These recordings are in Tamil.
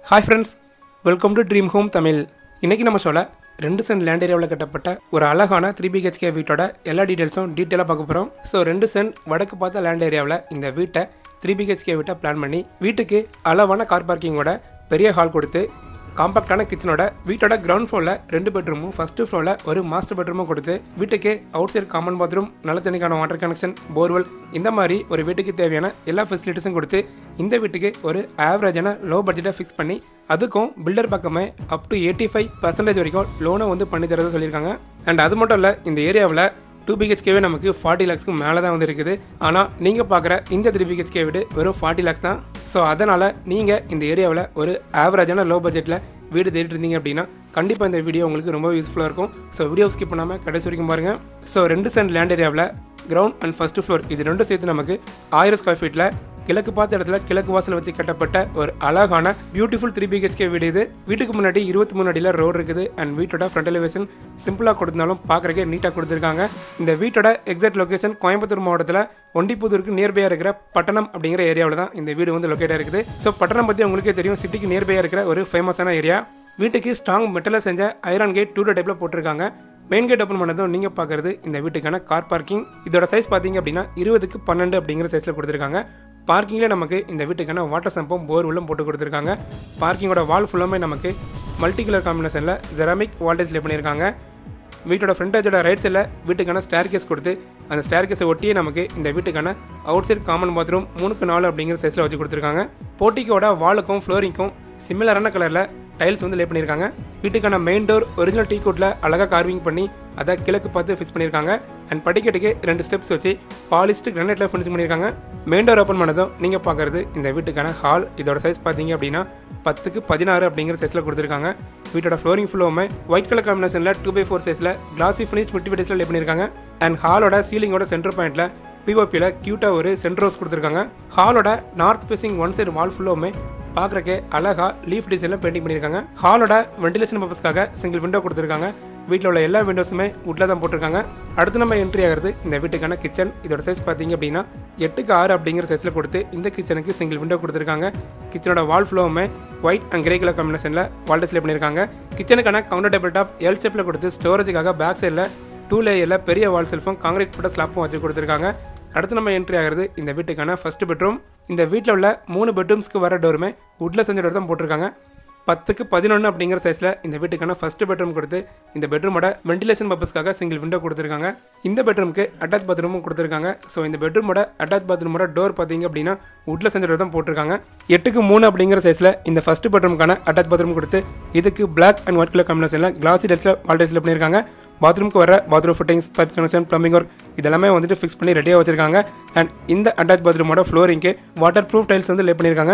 Hi friends, welcome to Dream Home Tamil. இன்னைக்கு நம்ம சொல்ல 2 சென்ட் லேண்ட் ஏரியாவில் கட்டப்பட்ட ஒரு அழகான 3 BHK வீட்டோட எல்லா டீடைல்ஸும் டீட்டெயிலாக பார்க்க போகிறோம். ஸோ 2 சென்ட் வடக்கு பார்த்த லேண்ட் ஏரியாவில் இந்த வீட்டை 3 BHK வீட்டை பிளான் பண்ணி வீட்டுக்கு அளவான கார் பார்க்கிங்கோட பெரிய ஹால் கொடுத்து காம்பாக்டான கிச்சனோட வீட்டோட கிரவுண்ட் ஃப்ளோரில் 2 பெட்ரூமும் ஃபர்ஸ்ட் ஃப்ளோரில் ஒரு மாஸ்டர் பெட்ரூமும் கொடுத்து வீட்டுக்கு அவுட் சைட் காமன் பாத்ரூம் நல்ல தண்ணிக்கான வாட்டர் கனெக்ஷன் போர்வெல் இந்த மாதிரி ஒரு வீட்டுக்கு தேவையான எல்லா ஃபெசிலிட்டிஸும் கொடுத்து இந்த வீட்டுக்கு ஒரு ஆவரேஜான லோ பட்ஜெட்டை ஃபிக்ஸ் பண்ணி அதுக்கும் பில்டர் பக்கமே அப் டு 85% வரைக்கும் லோனை வந்து பண்ணி தரதை சொல்லியிருக்காங்க. அண்ட் அது மட்டும் இல்லை, இந்த ஏரியாவில் 2 BHKவே நமக்கு 40 lakhsக்கு மேலே தான் வந்து இருக்குது. ஆனால் நீங்கள் பார்க்குற இந்த 3 BHK வீடு வெறும் 40 lakhs தான். ஸோ அதனால் நீங்கள் இந்த ஏரியாவில் ஒரு ஆவரேஜான லோ பட்ஜெட்டில் வீடு தேடிட்டு இருந்தீங்க அப்படின்னா கண்டிப்பாக இந்த வீடியோ உங்களுக்கு ரொம்ப யூஸ்ஃபுல்லாக இருக்கும். ஸோ வீடியோ ஸ்கிப் பண்ணாமல் கடைசி வரைக்கும் பாருங்கள். ஸோ 2 சென்ட் லேண்ட் ஏரியாவில் கிரவுண்ட் அண்ட் ஃபர்ஸ்ட் ஃப்ளோர் இது ரெண்டும் சேர்த்து நமக்கு 1000 ஸ்கொயர் ஃபீட்டில் கிழக்கு பார்த்த இடத்துல கிழக்கு வாசல் வச்சு கட்டப்பட்ட ஒரு அழகான பியூட்டிஃபுல் 3 BHK வீடு இது. வீட்டுக்கு முன்னாடி 23 அடியில் ரோடு இருக்குது. அண்ட் வீட்டோட ஃப்ரண்ட் எலிவேஷன் சிம்பிளாக கொடுத்தாலும் பார்க்குறக்கே நீட்டாக கொடுத்துருக்காங்க. இந்த வீட்டோட எக்ஸாக்ட் லொக்கேஷன் கோயம்புத்தூர் மாவட்டத்தில் ஒண்டிப்புதூருக்கு நியர்பையாக இருக்கிற பட்டணம் அப்படிங்கிற ஏரியாவில் தான் இந்த வீடு வந்து லொக்கேட்டாக இருக்குது. ஸோ பட்டணம் பற்றி உங்களுக்கே தெரியும், சிட்டிக்கு நியர்பையாக இருக்கிற ஒரு ஃபேமஸான ஏரியா. வீட்டுக்கு ஸ்ட்ராங் மெட்டலில் செஞ்ச ஐரன் கேட் 2 டைப்பில் போட்டிருக்காங்க. மெயின் கேட் ஓப்பன் பண்ணதும் நீங்கள் பார்க்குறது இந்த வீட்டுக்கான கார் பார்க்கிங். இதோட சைஸ் பார்த்தீங்க அப்படின்னா 20க்கு 12 அப்படிங்கிற சைஸில் கொடுத்துருக்காங்க. பார்க்கிங்கில் நமக்கு இந்த வீட்டுக்கான வாட்டர் சம்பும் போர்வெல்லும் போட்டு கொடுத்துருக்காங்க. பார்க்கிங்கோட வால் ஃபுல்லாமே நமக்கு மல்டி கலர் காம்பினேஷனில் ஜெராமிக் வால்டேஜ் லே பண்ணியிருக்காங்க. வீட்டோட ஃப்ரண்டேஜோட ரைட் சைடில் வீட்டுக்கான ஸ்டேர் கேஸ் கொடுத்து அந்த ஸ்டேர் கேஸை ஒட்டியே நமக்கு இந்த வீட்டுக்கான அவுட் சைட் காமன் பாத்ரூம் 3க்கு 4 அப்படிங்கிற சைஸில் வச்சு கொடுத்துருக்காங்க. போர்ட்டிக்கோட வாலுக்கும் ஃப்ளோரிங்க்கும் சிமிலரான கலரில் டைல்ஸ் வந்து லே பண்ணியிருக்காங்க. வீட்டுக்கான மெயின் டோர் ஒரிஜினல் டீ கோட்டில் அழகாக கார்விங் பண்ணி அதை கிழக்கு பார்த்து ஃபிக்ஸ் பண்ணியிருக்காங்க. அண்ட் படிக்கட்டுக்கு 2 ஸ்டெப்ஸ் வச்சு பாலிஸ்ட் கிரானைட்டில் ஃபினிஷ் பண்ணியிருக்காங்க. மெயின் டோர் ஓப்பன் பண்ணதும் நீங்கள் பார்க்குறது இந்த வீட்டுக்கான ஹால். இதோட சைஸ் பார்த்தீங்க அப்படின்னா 10க்கு 16 அப்படிங்கிற சைஸில் கொடுத்துருக்காங்க. வீட்டோட ஃப்ளோரிங் ஃபுல்லுமே ஒயிட் கலர் காம்பினேஷனில் 2x4 சைஸில் கிளாசி ஃபினிஷ் மிட்டிவிட்டிஸில் லே பண்ணியிருக்காங்க. அண்ட் ஹாலோட சீலிங்கோட சென்டர் பாயிண்டில் பிஓபியில் க்யூட்டாக ஒரு சென்டர் ரோஸ் கொடுத்துருக்காங்க. ஹாலோட north facing one side wall ஃபுல்லுமே பார்க்குறக்கே அழகா லீஃப் டிசைனில் பெயிண்டிங் பண்ணியிருக்காங்க. ஹாலோட வென்டிலேஷன் பர்பஸ்க்காக சிங்கிள் விண்டோ கொடுத்துருக்காங்க. வீட்டில் உள்ள எல்லா விண்டோஸுமே உட்ல தான் போட்டிருக்காங்க. அடுத்து நம்ம என்ட்ரி ஆகிறது இந்த வீட்டுக்கான கிச்சன். இதோட சைஸ் பார்த்தீங்க அப்படின்னா 8க்கு 6 அப்படிங்கிற சைஸில் கொடுத்து இந்த கிச்சனுக்கு சிங்கிள் விண்டோ கொடுத்துருக்காங்க. கிச்சனோட வால் ஃப்ளோவுமே ஒயிட் அண்ட் கிரே கலர் காம்பினேஷனில் வால் டிஸ்ப்ளே பண்ணியிருக்காங்க. கிச்சனுக்கான கவுண்டர் டேபிள் டாப் எல் ஷேப்பில் கொடுத்து ஸ்டோரேஜுக்காக பேக் சைடில் 2 லேயரில் பெரிய வால் செல்ஃபும் காங்கிரீட் போட்ட ஸ்லாப்பும் வச்சு கொடுத்துருக்காங்க. அடுத்து நம்ம என்ட்ரி ஆகிறது இந்த வீட்டுக்கான ஃபர்ஸ்ட் பெட்ரூம். இந்த வீட்டில் உள்ள 3 பெட்ரூம்ஸ்க்கு வர டோருமே உட்ல செஞ்ச டோர் தான் போட்டிருக்காங்க. 10க்கு 11 அப்படிங்கிற சைஸில் இந்த வீட்டுக்கான ஃபர்ஸ்ட் பெட்ரூம் கொடுத்து இந்த பெட்ரூமோட வென்டிலேஷன் பர்பஸ்க்காக சிங்கிள் விண்டோ கொடுத்துருக்காங்க. இந்த பெட்ரூமுக்கு அட்டாச் பாத்ரூமும் கொடுத்துருக்காங்க. ஸோ இந்த பெட்ரூமோட அட்டாச் பாத்ரூமோட டோர் பார்த்தீங்க அப்படின்னா உட்ல செஞ்ச டோர் தான் போட்டிருக்காங்க. 8க்கு 3 அப்படிங்கிற சைஸில் இந்த ஃபர்ஸ்ட் பெட்ரூமுக்கான அட்டாச் பாத்ரூம் கொடுத்து இதுக்கு பிளாக் அண்ட் ஒயிட் கலர் காம்பினேஷனில் கிளாசி டைல்ஸில் வால் டைல்ஸில் பண்ணியிருக்காங்க. பாத்ரூமுக்கு வர bathroom fittings, pipe connection, plumbing work இதெல்லாமே வந்துட்டு ஃபிக்ஸ் பண்ணி ரெடியாக வச்சிருக்காங்க. அண்ட் இந்த அட்டாச் பாத்ரூமோட ஃப்ளோரிங்க்கு வாட்டர் ப்ரூஃப் டைல்ஸ் வந்து லே பண்ணியிருக்காங்க.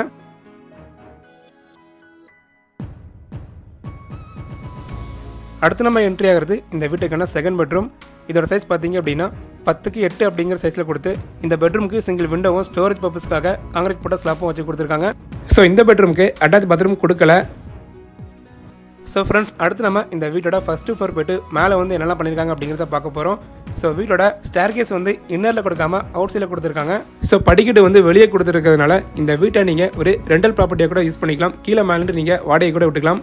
அடுத்து நம்ம என்ட்ரி ஆகிறது இந்த வீட்டுக்கான செகண்ட் பெட்ரூம். இதோட சைஸ் பார்த்தீங்க அப்படின்னா 10க்கு 8 அப்படிங்கிற சைஸில் கொடுத்து இந்த பெட்ரூமுக்கு சிங்கிள் விண்டோவும் ஸ்டோரேஜ் பர்பஸ்க்காக காங்கிரீட் போட்ட ஸ்லாப்பும் வச்சு கொடுத்துருக்காங்க. ஸோ இந்த பெட்ரூமுக்கு அட்டாச் பாத்ரூம் கொடுக்கல. ஸோ ஃப்ரெண்ட்ஸ், அடுத்து நம்ம இந்த வீட்டோட ஃபர்ஸ்ட் ஃப்ளோர் போய்ட்டு மேலே வந்து என்னெல்லாம் பண்ணியிருக்காங்க அப்படிங்கிறத பார்க்க போகிறோம். ஸோ வீட்டோட ஸ்டேர் கேஸ் வந்து இன்னரில் கொடுக்காம அவுட் சைடில் கொடுத்துருக்காங்க. ஸோ படிக்கட்டு வந்து வெளியே கொடுத்துருக்கிறதுனால இந்த வீட்டை நீங்கள் ஒரு ரெண்டல் ப்ராப்பர்ட்டியாக கூட யூஸ் பண்ணிக்கலாம். கீழே மேலேருந்து நீங்கள் வாடகை கூட விட்டுக்கலாம்.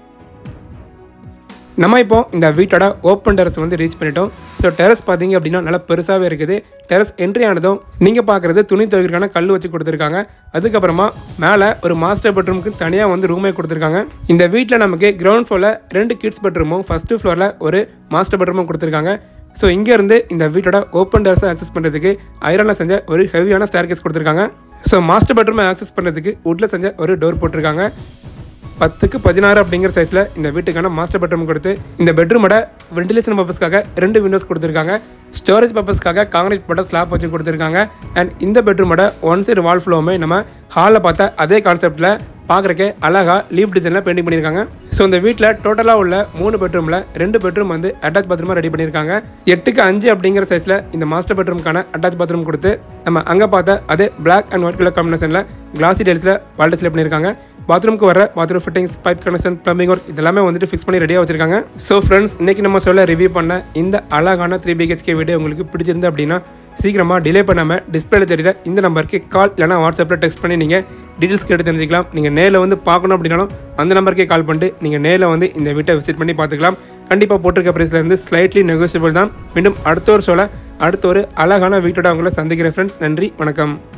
நம்ம இப்போ இந்த வீட்டோட ஓப்பன் டெரஸ் வந்து ரீச் பண்ணிட்டோம். ஸோ டெரஸ் பார்த்தீங்க அப்படின்னா நல்லா பெருசாகவே இருக்குது. டெரஸ் என்ட்ரி ஆனதும் நீங்கள் பார்க்குறது துணி துவைக்கிறதுக்கான கல் வச்சு கொடுத்துருக்காங்க. அதுக்கப்புறமா மேலே ஒரு மாஸ்டர் பெட்ரூமுக்கு தனியாக வந்து ரூமே கொடுத்துருக்காங்க. இந்த வீட்டில் நமக்கு கிரவுண்ட் ஃப்ளோரில் 2 கிட்ஸ் பெட்ரூமும் ஃபர்ஸ்ட் ஃப்ளோரில் ஒரு மாஸ்டர் பெட்ரூமும் கொடுத்துருக்காங்க. ஸோ இங்கேருந்து இந்த வீட்டோட ஓப்பன் டெரஸை ஆக்சஸ் பண்ணுறதுக்கு ஐரனில் செஞ்ச ஒரு ஹெவியான ஸ்டேர் கேஸ் கொடுத்துருக்காங்க. ஸோ மாஸ்டர் பெட்ரூமை ஆக்சஸ் பண்ணுறதுக்கு உட்டில் செஞ்ச ஒரு டோர் போட்டிருக்காங்க. 10க்கு 16 அப்படிங்கிற சைஸில் இந்த வீட்டுக்கான மாஸ்டர் பெட்ரூம் கொடுத்து இந்த பெட்ரூமோட வென்டிலேஷன் பர்பஸ்க்காக 2 விண்டோஸ் கொடுத்துருக்காங்க. ஸ்டோரேஜ் பர்பஸ்க்காக காங்கிரீட் போட்ட ஸ்லாப் வச்சு கொடுத்துருக்காங்க. அண்ட் இந்த பெட்ரூமோட ஒன் சைடு வால் ஃப்ளோவுமே நம்ம ஹாலில் பார்த்த அதே கான்செப்டில் பார்க்குறக்கே அழகாக லீஃப் டிசைனில் பெயிண்டிங் பண்ணியிருக்காங்க. ஸோ இந்த வீட்டில் டோட்டலாக உள்ள 3 பெட்ரூமில் 2 பெட்ரூம் வந்து அட்டாச் பாத்ரூமாக ரெடி பண்ணியிருக்காங்க. 8க்கு 5 அப்படிங்கிற சைஸில் இந்த மாஸ்டர் பெட்ரூமுக்கான அட்டாச் பாத்ரூம் கொடுத்து நம்ம அங்கே பார்த்த அதே பிளாக் அண்ட் ஒயிட் கலர் காம்பினேஷனில் கிளாசி டைல்ஸில் வால் டைல்ஸில் பண்ணியிருக்காங்க. பாத்ரூமுக்கு வர bathroom fittings, pipe connection, plumbing work இதெல்லாமே வந்துட்டு ஃபிக்ஸ் பண்ணி ரெடியாக வச்சிருக்காங்க. ஸோ ஃப்ரெண்ட்ஸ், இன்னைக்கு நம்ம சொல்ல ரிவ்யூ பண்ண இந்த அழகான 3 BHK வீடியோ உங்களுக்கு பிடிச்சிருந்து அப்படின்னா சீக்கிரமாக டிலே பண்ணாமல் டிஸ்பிளேல தெரியுற இந்த நம்பருக்கு கால் இல்லைனா வாட்ஸ்அப்பில் டெக்ஸ்ட் பண்ணி நீங்கள் டீட்டெயில்ஸ் கேட்டு தெரிஞ்சுக்கலாம். நீங்கள் நேரில் வந்து பார்க்கணும் அப்படின்னாலும் அந்த நம்பருக்கே கால் பண்ணிட்டு நீங்கள் நேரில் வந்து இந்த வீட்டை விசிட் பண்ணி பார்த்துக்கலாம். கண்டிப்பாக போட்டிருக்க ப்ரைஸ்லேருந்து ஸ்லைட்லி நெகோசியபிள் தான். மீண்டும் அடுத்த ஒரு அழகான வீட்டோட அவங்கள சந்திக்கிறேன் ஃப்ரெண்ட்ஸ். நன்றி, வணக்கம்.